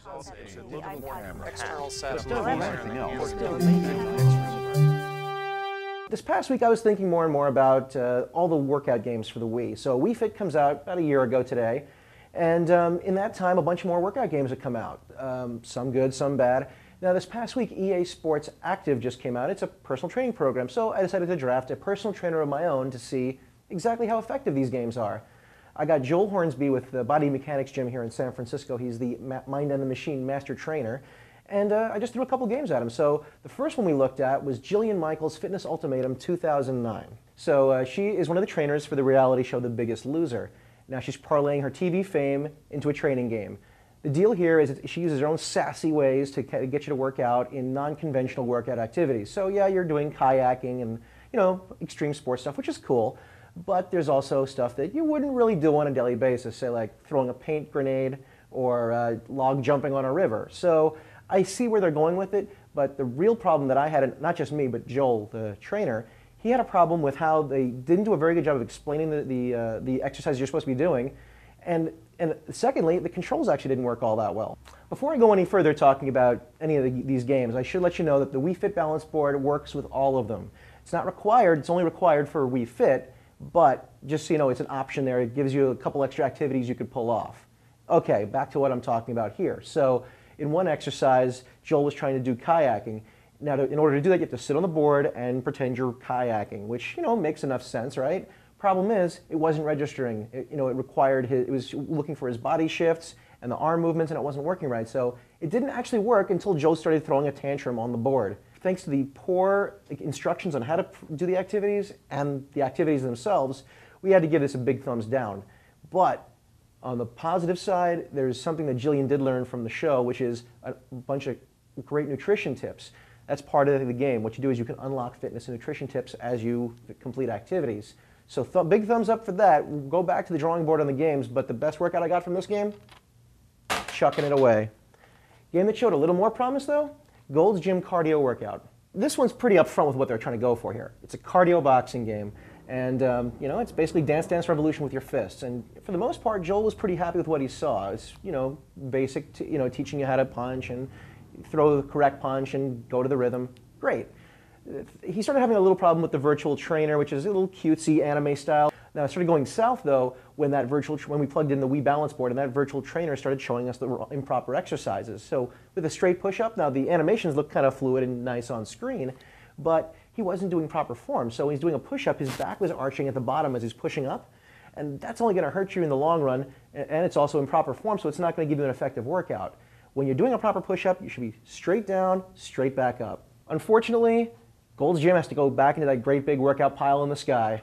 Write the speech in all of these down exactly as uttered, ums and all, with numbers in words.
External setup. This past week I was thinking more and more about uh, all the workout games for the Wii. So Wii Fit comes out about a year ago today, and um, in that time a bunch more workout games have come out. Um, some good, some bad. Now this past week E A Sports Active just came out. It's a personal training program, so I decided to draft a personal trainer of my own to see exactly how effective these games are. I got Joel Hornsby with the Body Mechanics Gym here in San Francisco. He's the Mind and the Machine Master Trainer. And uh, I just threw a couple games at him. So the first one we looked at was Jillian Michaels Fitness Ultimatum two thousand nine. So uh, she is one of the trainers for the reality show The Biggest Loser. Now she's parlaying her T V fame into a training game. The deal here is that she uses her own sassy ways to get you to work out in non-conventional workout activities. So yeah, you're doing kayaking and you know extreme sports stuff, which is cool. But there's also stuff that you wouldn't really do on a daily basis, say like throwing a paint grenade or uh, log jumping on a river. So I see where they're going with it, but the real problem that I had, and not just me, but Joel, the trainer, he had a problem with how they didn't do a very good job of explaining the, the, uh, the exercises you're supposed to be doing. And, and secondly, the controls actually didn't work all that well. Before I go any further talking about any of the, these games, I should let you know that the Wii Fit Balance Board works with all of them. It's not required, it's only required for Wii Fit, but just so you know, it's an option there. It gives you a couple extra activities you could pull off. Okay, back to what I'm talking about here. So in one exercise, Joel was trying to do kayaking. Now, to, in order to do that, you have to sit on the board and pretend you're kayaking, which, you know, makes enough sense, right? Problem is, it wasn't registering. It, you know, it required his, it was looking for his body shifts and the arm movements, and it wasn't working right. So it didn't actually work until Joel started throwing a tantrum on the board. Thanks to the poor instructions on how to do the activities and the activities themselves, we had to give this a big thumbs down. But on the positive side, there's something that Jillian did learn from the show, which is a bunch of great nutrition tips. That's part of the game. What you do is you can unlock fitness and nutrition tips as you complete activities. So th big thumbs up for that. We'll go back to the drawing board on the games, but the best workout I got from this game, chucking it away. Game that showed a little more promise though, Gold's Gym Cardio Workout. This one's pretty upfront with what they're trying to go for here. It's a cardio boxing game, and um, you know, it's basically Dance Dance Revolution with your fists. And for the most part, Joel was pretty happy with what he saw. It's you know basic, to, you know, teaching you how to punch and throw the correct punch and go to the rhythm. Great. He started having a little problem with the virtual trainer, which is a little cutesy anime style. Now it started going south though when that virtual when we plugged in the Wii Balance Board and that virtual trainer started showing us the improper exercises. So with a straight push-up, now the animations look kind of fluid and nice on screen, but he wasn't doing proper form. So when he's doing a push-up, his back was arching at the bottom as he's pushing up, and that's only going to hurt you in the long run, and it's also in proper form, so it's not going to give you an effective workout. When you're doing a proper push-up, you should be straight down, straight back up. Unfortunately, Gold's Gym has to go back into that great big workout pile in the sky.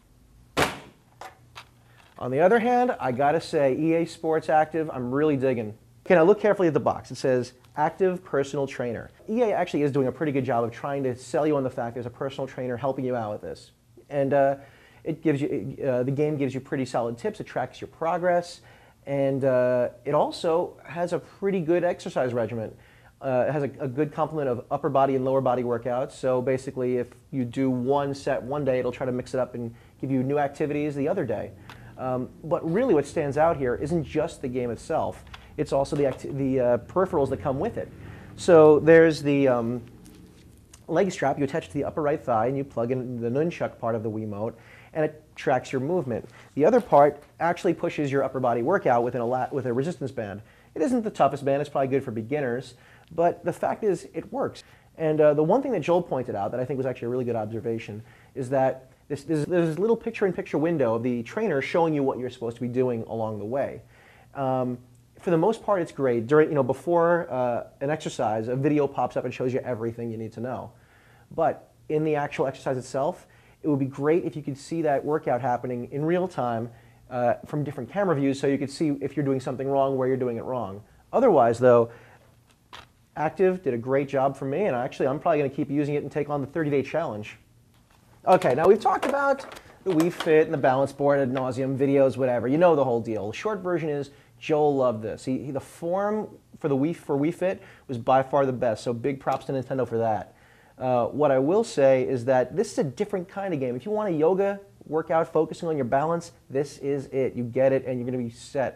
On the other hand, I gotta say, E A Sports Active, I'm really digging. Okay, now look carefully at the box. It says Active Personal Trainer. E A actually is doing a pretty good job of trying to sell you on the fact there's a personal trainer helping you out with this. And uh, it gives you, uh, the game gives you pretty solid tips. It tracks your progress, and uh, it also has a pretty good exercise regimen. Uh, it has a, a good complement of upper body and lower body workouts. So basically, if you do one set one day, it'll try to mix it up and give you new activities the other day. Um, but really what stands out here isn't just the game itself, it's also the, the uh, peripherals that come with it. So there's the um, leg strap you attach to the upper right thigh and you plug in the nunchuck part of the Wiimote and it tracks your movement. The other part actually pushes your upper body workout within a lat with a resistance band. It isn't the toughest band, it's probably good for beginners, but the fact is it works. And uh, the one thing that Joel pointed out that I think was actually a really good observation is that This, there's, there's this little picture-in-picture window of the trainer showing you what you're supposed to be doing along the way. Um, for the most part, it's great. During, you know, before uh, an exercise, a video pops up and shows you everything you need to know. But in the actual exercise itself, it would be great if you could see that workout happening in real time uh, from different camera views so you could see if you're doing something wrong, where you're doing it wrong. Otherwise, though, Active did a great job for me, and actually I'm probably going to keep using it and take on the thirty day challenge. Okay, now we've talked about the Wii Fit and the balance board ad nauseum, videos, whatever. You know the whole deal. The short version is Joel loved this. He, he, the form for the Wii for Wii Fit was by far the best, so big props to Nintendo for that. Uh, what I will say is that this is a different kind of game. If you want a yoga workout focusing on your balance, this is it. You get it and you're going to be set.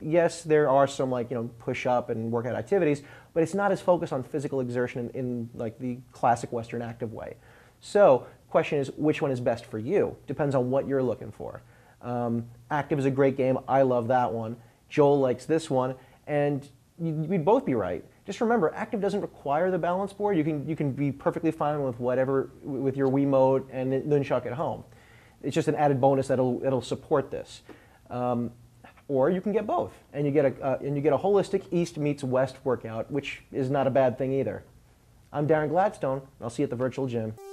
Yes, there are some like, you know, push-up and workout activities, but it's not as focused on physical exertion in, in like the classic Western active way. So, question is, which one is best for you? Depends on what you're looking for. Um, active is a great game. I love that one. Joel likes this one, and we'd both be right. Just remember, active doesn't require the balance board. You can you can be perfectly fine with whatever with your Wiimote and nunchuck at home. It's just an added bonus that'll it'll support this. Um, or you can get both, and you get a uh, and you get a holistic East meets West workout, which is not a bad thing either. I'm Darren Gladstone. I'll see you at the virtual gym.